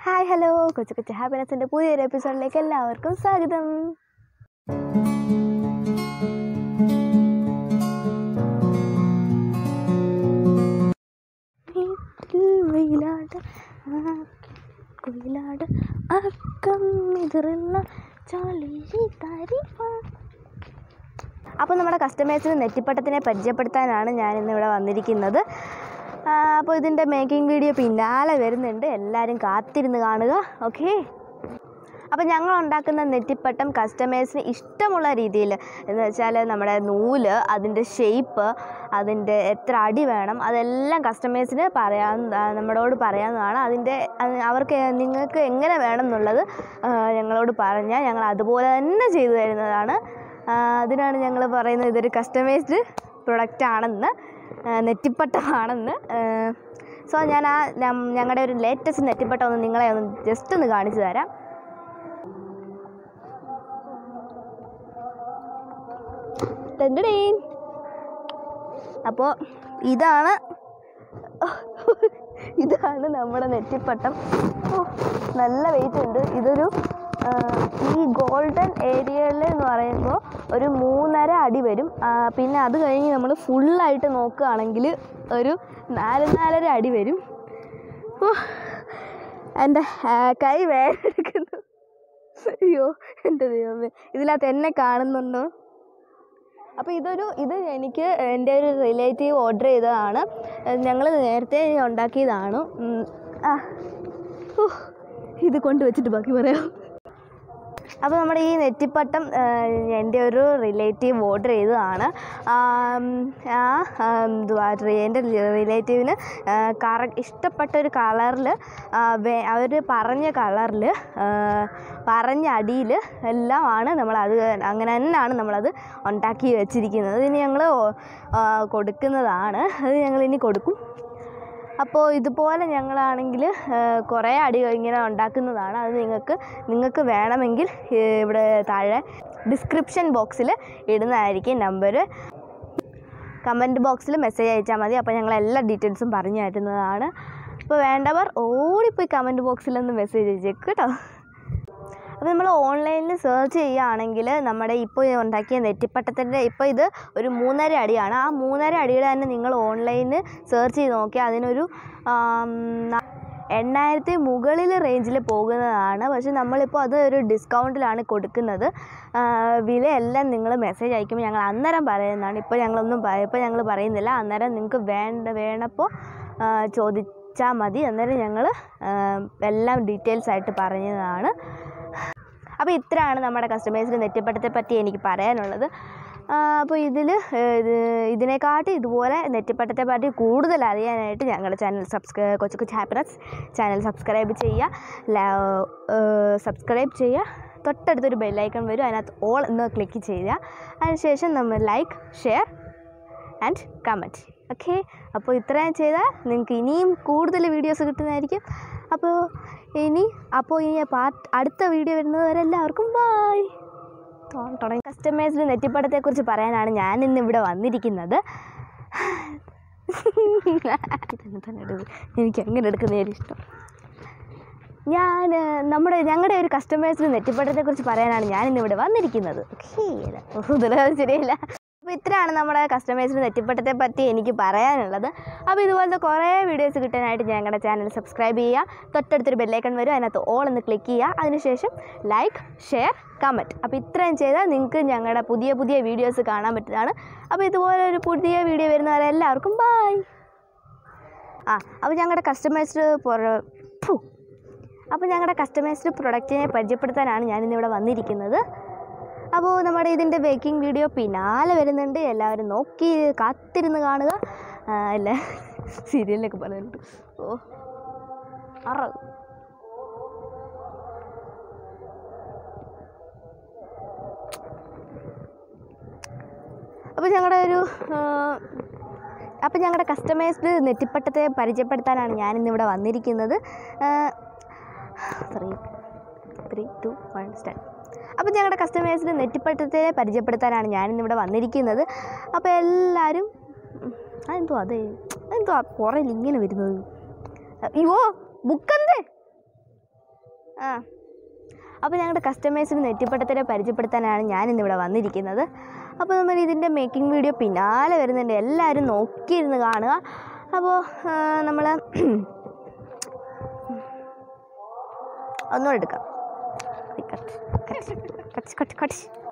Hi hello കൊച്ചു കൊച്ചു ഹാപ്പിനെസ്സിൻ്റെ പുതിയൊരു എപ്പിസോഡിലേക്ക് എല്ലാവർക്കും സ്വാഗതം. അപ്പോൾ നമ്മുടെ കസ്റ്റമേഴ്സിന് നെറ്റിപ്പട്ടത്തിനെ പരിചയപ്പെടുത്താനാണ് ഞാനിന്നിവിടെ വന്നിരിക്കുന്നത്. അപ്പോൾ ഇതിൻ്റെ മേക്കിംഗ് വീഡിയോ പിന്നാലെ വരുന്നുണ്ട്, എല്ലാവരും കാത്തിരുന്ന് കാണുക. ഓക്കെ, അപ്പോൾ ഞങ്ങൾ ഉണ്ടാക്കുന്ന നെറ്റിപ്പട്ടം കസ്റ്റമേഴ്സിന് ഇഷ്ടമുള്ള രീതിയിൽ എന്ന് വെച്ചാൽ നമ്മുടെ നൂല്, അതിൻ്റെ ഷേപ്പ്, അതിൻ്റെ എത്ര അടി വേണം, അതെല്ലാം കസ്റ്റമേഴ്സിന് നമ്മളോട് പറയാവുന്നതാണ്. അവർക്ക് നിങ്ങൾക്ക് എങ്ങനെ വേണം എന്നുള്ളത് ഞങ്ങളോട് പറഞ്ഞാൽ ഞങ്ങൾ അതുപോലെ തന്നെ ചെയ്തു തരുന്നതാണ്. അതിനാണ് ഞങ്ങൾ പറയുന്നത് ഇതൊരു കസ്റ്റമൈസ്ഡ് പ്രൊഡക്റ്റ് ആണെന്ന്, നെറ്റിപ്പട്ടമാണെന്ന്. സോ ഞാൻ ഞങ്ങളുടെ ഒരു ലേറ്റസ്റ്റ് നെറ്റിപ്പട്ടം ഒന്ന് നിങ്ങളെ ജസ്റ്റ് ഒന്ന് കാണിച്ചു തരാം. അപ്പോൾ ഇതാണ് നമ്മുടെ നെറ്റിപ്പട്ടം. നല്ല വെയിറ്റ് ഉണ്ട്. ഇതൊരു ഈ ഗോൾഡൻ ഏരിയയിൽ എന്ന് പറയുമ്പോൾ ഒരു 3.5 അടി വരും. പിന്നെ അത് കഴിഞ്ഞ് നമ്മൾ ഫുള്ളായിട്ട് നോക്കുകയാണെങ്കിൽ ഒരു 4.5 അടി വരും. എൻ്റെ കൈ വേദനിക്കുന്നു. അയ്യോ എൻ്റെ ദൈവമേ, ഇതിനകത്ത് എന്നെ കാണുന്നുണ്ടോ? അപ്പോൾ ഇത് എനിക്ക് എൻ്റെ ഒരു റിലേറ്റീവ് ഓർഡർ ചെയ്തതാണ്. ഞങ്ങൾ നേരത്തെ ഉണ്ടാക്കിയതാണ്. ഇത് കൊണ്ടുവച്ചിട്ട് ബാക്കി പറയാം. അപ്പോൾ നമ്മുടെ ഈ നെറ്റിപ്പട്ടം എൻ്റെ ഒരു റിലേറ്റീവ് ഓർഡർ ചെയ്തതാണ്. എൻ്റെ റിലേറ്റീവിന് ഇഷ്ടപ്പെട്ട ഒരു കളറിൽ, അവർ പറഞ്ഞ കളറിൽ, പറഞ്ഞ അടിയിൽ എല്ലാമാണ് അങ്ങനെ തന്നെയാണ് നമ്മളത് ഉണ്ടാക്കി വെച്ചിരിക്കുന്നത്. ഇനി ഞങ്ങൾ കൊടുക്കുന്നതാണ്, അത് ഞങ്ങളിനി കൊടുക്കും. അപ്പോൾ ഇതുപോലെ ഞങ്ങളാണെങ്കിൽ കുറേ അടി ഇങ്ങനെ ഉണ്ടാക്കുന്നതാണ്. അത് നിങ്ങൾക്ക് വേണമെങ്കിൽ ഇവിടെ താഴെ ഡിസ്ക്രിപ്ഷൻ ബോക്സിൽ ഇടുന്നതായിരിക്കും നമ്പർ. കമൻറ്റ് ബോക്സിൽ മെസ്സേജ് അയച്ചാൽ മതി. അപ്പോൾ ഞങ്ങൾ എല്ലാ ഡീറ്റെയിൽസും പറഞ്ഞു തരുന്നതാണ്. അപ്പോൾ വേണ്ടവർ ഓടിപ്പോയി കമൻറ്റ് ബോക്സിലൊന്ന് മെസ്സേജ് അയച്ചേക്ക് കേട്ടോ. അപ്പോൾ നമ്മൾ ഓൺലൈനിൽ സെർച്ച് ചെയ്യുകയാണെങ്കിൽ നമ്മുടെ ഇപ്പോൾ ഉണ്ടാക്കിയ നെറ്റിപ്പട്ടത്തിൻ്റെ ഇപ്പോൾ ഇത് ഒരു 3.5 അടിയാണ്. ആ 3.5 അടിയുടെ തന്നെ നിങ്ങൾ ഓൺലൈനിൽ സെർച്ച് ചെയ്ത് നോക്കിയാൽ അതിനൊരു 8,000 മുകളിൽ റേഞ്ചിൽ പോകുന്നതാണ്. പക്ഷേ നമ്മളിപ്പോൾ അത് ഒരു ഡിസ്കൗണ്ടിലാണ് കൊടുക്കുന്നത്. വിലയെല്ലാം നിങ്ങൾ മെസ്സേജ് അയക്കുമ്പോൾ ഞങ്ങൾ അന്നേരം പറയുന്നതാണ്. ഇപ്പോൾ ഞങ്ങൾ പറയുന്നില്ല. അന്നേരം നിങ്ങൾക്ക് വേണപ്പോൾ ചോദിച്ചാൽ മതി. അന്നേരം ഞങ്ങൾ എല്ലാം ഡീറ്റെയിൽസ് ആയിട്ട് പറയുന്നതാണ്. അപ്പോൾ ഇത്രയാണ് നമ്മുടെ കസ്റ്റമേഴ്സിൻ്റെ നെറ്റിപ്പട്ടത്തെ പറ്റി എനിക്ക് പറയാനുള്ളത്. അപ്പോൾ ഇതിനെക്കാട്ടി ഇതുപോലെ നെറ്റിപ്പട്ടത്തെ പറ്റി കൂടുതൽ അറിയാനായിട്ട് ഞങ്ങളുടെ ചാനൽ കൊച്ചു കൊച്ചു ഹാപ്പിനെസ് ചാനൽ സബ്സ്ക്രൈബ് ചെയ്യുക. തൊട്ടടുത്തൊരു ബെല്ലൈക്കൺ വരും, അതിനകത്ത് ഓൾ എന്ന് ക്ലിക്ക് ചെയ്യുക. അതിനുശേഷം നമ്മൾ like, share and comment. Okay, അപ്പോൾ ഇത്രയും ചെയ്താൽ നിങ്ങൾക്ക് ഇനിയും കൂടുതൽ വീഡിയോസ് കിട്ടുന്നതായിരിക്കും. അപ്പോൾ ഇനി അടുത്ത വീഡിയോ വരുന്നത് വരെ എല്ലാവർക്കും ബായ്. കസ്റ്റമേഴ്സിൻ്റെ നെറ്റിപ്പട്ടത്തെക്കുറിച്ച് പറയാനാണ് ഞാൻ ഇന്നിവിടെ വന്നിരിക്കുന്നത്. എനിക്ക് അങ്ങനെ എടുക്കുന്നതിന് ഇഷ്ടം. ഞങ്ങളുടെ ഒരു കസ്റ്റമേഴ്സിൻ്റെ നെറ്റിപ്പട്ടത്തെക്കുറിച്ച് പറയാനാണ് ഞാൻ ഇന്നിവിടെ വന്നിരിക്കുന്നത്. ശരിയല്ല. അപ്പോൾ ഇത്രയാണ് നമ്മുടെ കസ്റ്റമേഴ്സിൻ്റെ നെറ്റിപ്പട്ടത്തെ പറ്റി എനിക്ക് പറയാനുള്ളത്. അപ്പോൾ ഇതുപോലത്തെ കുറേ വീഡിയോസ് കിട്ടാനായിട്ട് ഞങ്ങളുടെ ചാനൽ സബ്സ്ക്രൈബ് ചെയ്യുക. തൊട്ടടുത്തൊരു ബെല്ലൈക്കൺ വരും, അതിനകത്ത് ഓൾ എന്ന് ക്ലിക്ക് ചെയ്യുക. അതിനുശേഷം ലൈക്ക്, ഷെയർ, കമൻറ്റ്. അപ്പോൾ ഇത്രയും ചെയ്താൽ നിങ്ങൾക്ക് ഞങ്ങളുടെ പുതിയ പുതിയ വീഡിയോസ് കാണാൻ പറ്റുന്നതാണ്. അപ്പോൾ ഇതുപോലെ ഒരു പുതിയ വീഡിയോ വരുന്നവരെ എല്ലാവർക്കും ബായ്. അപ്പോൾ ഞങ്ങളുടെ കസ്റ്റമേഴ്സിൻ്റെ പ്രൊഡക്റ്റിനെ പരിചയപ്പെടുത്താനാണ് ഞാനിന്നിവിടെ വന്നിരിക്കുന്നത്. അപ്പോൾ നമ്മുടെ ഇതിൻ്റെ ബേക്കിംഗ് വീഡിയോ പിന്നാലെ വരുന്നുണ്ട്, എല്ലാവരും നോക്കി കാത്തിരുന്ന് കാണുക. അല്ല, സീരിയലിലൊക്കെ പറയുന്നുണ്ട്. അപ്പോൾ ഞങ്ങളുടെ കസ്റ്റമേഴ്സിന് നെറ്റിപ്പട്ടത്തെ പരിചയപ്പെടുത്താനാണ് ഞാനിന്നിവിടെ വന്നിരിക്കുന്നത്. 3, 2, 1 സ്റ്റാർട്ട്. അപ്പോൾ ഞങ്ങളുടെ കസ്റ്റമേഴ്സിന് നെറ്റിപ്പട്ടത്തെ പരിചയപ്പെടുത്താനാണ് ഞാനിന്നിവിടെ വന്നിരിക്കുന്നത്. അപ്പോൾ എല്ലാവരും എന്തോ പുറയിൽ ഇങ്ങനെ വരുന്നത്. അയ്യോ ബുക്കെന്തേ അപ്പോൾ ഞങ്ങളുടെ കസ്റ്റമേഴ്സിന് നെറ്റിപ്പട്ടത്തിനെ പരിചയപ്പെടുത്താനാണ് ഞാനിന്നിവിടെ വന്നിരിക്കുന്നത്. അപ്പോൾ നമ്മൾ ഇതിൻ്റെ മേക്കിംഗ് വീഡിയോ പിന്നാലെ വരുന്നുണ്ട്, എല്ലാവരും നോക്കിയിരുന്ന് കാണുക. അപ്പോൾ നമ്മൾ ഒന്നുകൂടെ എടുക്കാം. കട്ട്